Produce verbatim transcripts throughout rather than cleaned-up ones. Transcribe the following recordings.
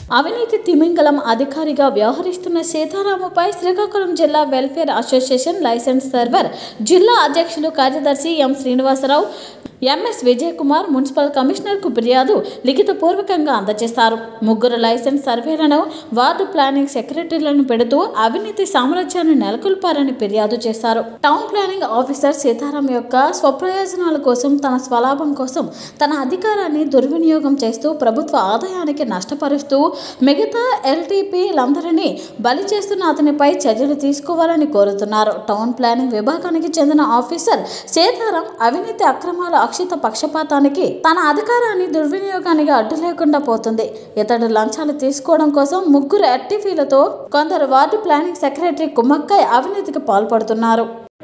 అవినీతి తిమింగలం అధికారిగా వ్యవహరిస్తున్న సీతారాముపై శ్రీకాకుళం జిల్లా వెల్ఫేర్ అసోసియేషన్ లైసెన్స్ సర్వర్ జిల్లా అధ్యక్షులు కార్యదర్శి M Srinivasarao MS Vijay Kumar municipal కమిషనర్కు ఫిర్యాదు లిఖితపూర్వకంగా అందజేశారు. ముగ్గురు లైసెన్స్ సర్వేలను వార్డు ప్లానింగ్ సెక్రటరీలను పెడుతూ అవినీతి సామ్రాజ్యాన్ని నెలకొల్పారని ఫిర్యాదు చేశారు. టౌన్ ప్లానింగ్ ఆఫీసర్ సీతారాం యొక్క స్వప్రయోజనాల కోసం, తన స్వలాభం కోసం తన అధికారాన్ని దుర్వినియోగం చేస్తూ ప్రభుత్వ ఆదాయానికి నష్టపరుస్తూ మిగతా ఎల్టీపీలందరినీ బలి చేస్తున్న అతనిపై చర్యలు తీసుకోవాలని కోరుతున్నారు. టౌన్ ప్లానింగ్ విభాగానికి చెందిన ఆఫీసర్ సీతారాం అవినీతి అక్రమాల అక్షిత పక్షపాతానికి, తన అధికారాన్ని దుర్వినియోగానికి అడ్డు లేకుండా పోతుంది. ఇతడు లంచాలు తీసుకోవడం కోసం ముగ్గురు ఎల్టీపీలతో కొందరు వార్డు ప్లానింగ్ సెక్రటరీ కుమ్మక్కై అవినీతికి పాల్పడుతున్నారు.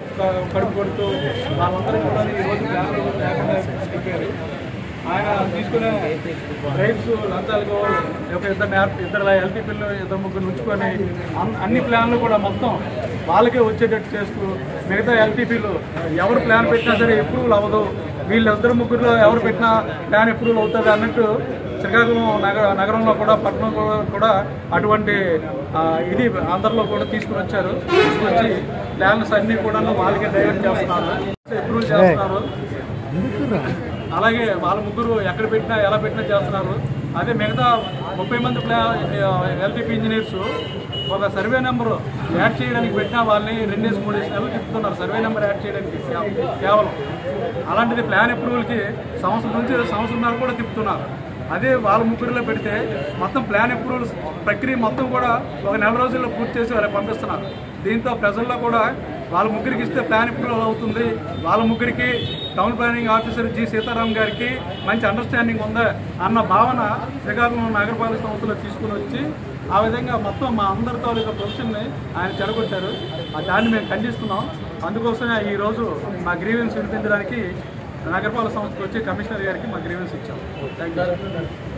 ఆయన తీసుకునే రైట్స్ లంచాలకు ఒక ఇద్దరు ఇద్దరు ఎల్టీపీలు ఇద్దరు ముగ్గురు ఉంచుకొని అన్ని ప్లాన్లు కూడా మొత్తం వాళ్ళకే వచ్చేటట్టు చేస్తూ మిగతా ఎల్టీపీలు ఎవరు ప్లాన్ పెట్టినా సరే అప్రూవల్ అవ్వదు, వీళ్ళిద్దరు ముగ్గురులో ఎవరు పెట్టినా ప్లాన్ అప్రూవల్ అవుతుంది అన్నట్టు శ్రీకాకుళం నగర నగరంలో కూడా పట్టణంలో కూడా అటువంటి ఇది అందరిలో కూడా తీసుకుని వచ్చారు. తీసుకొచ్చి ప్లాన్స్ అన్నీ కూడా వాళ్ళకే డైవర్ట్ చేస్తున్నారు, అప్రూవల్ చేస్తున్నారు. అలాగే వాళ్ళ ముగ్గురు ఎక్కడ పెట్టినా ఎలా పెట్టినా చేస్తున్నారు. అదే మిగతా ముప్పై మంది ప్లా ఎల్టీపీ ఇంజనీర్స్ ఒక సర్వే నెంబరు యాడ్ చేయడానికి పెట్టినా వాళ్ళని రెండేసి మూడేసి నెలలు తిప్పుతున్నారు సర్వే నెంబర్ యాడ్ చేయడానికి కేవలం. అలాంటిది ప్లాన్ అప్రూవల్కి సంవత్సరం నుంచి సంవత్సరంన్నర కూడా తిప్పుతున్నారు. అదే వాళ్ళ ముగ్గురిలో పెడితే మొత్తం ప్లాన్ అప్రూవల్ ప్రక్రియ మొత్తం కూడా ఒక నెల రోజుల్లో పూర్తి చేసి వాళ్ళకి పంపిస్తున్నారు. దీంతో ప్రజల్లో కూడా వాళ్ళ ముగ్గురికి ఇస్తే ప్లాన్ అప్రూవల్ అవుతుంది, వాళ్ళ ముగ్గురికి town planning officer G Sitaram గారికి మంచి అండర్స్టాండింగ్ ఉందా అన్న భావన శ్రీకాకుళం నగరపాలక సంస్థలో తీసుకుని వచ్చి ఆ విధంగా మొత్తం మా అందరి తాలూకా ప్రొఫెషన్ని ఆయన చెడగొట్టారు. దాన్ని మేము ఖండిస్తున్నాం. అందుకోసమే ఈరోజు మా గ్రీవెన్స్ వినిపించడానికి నగరపాలక సంస్థకు వచ్చి కమిషనర్ గారికి మా గ్రీవెన్స్ ఇచ్చాం. Thank you.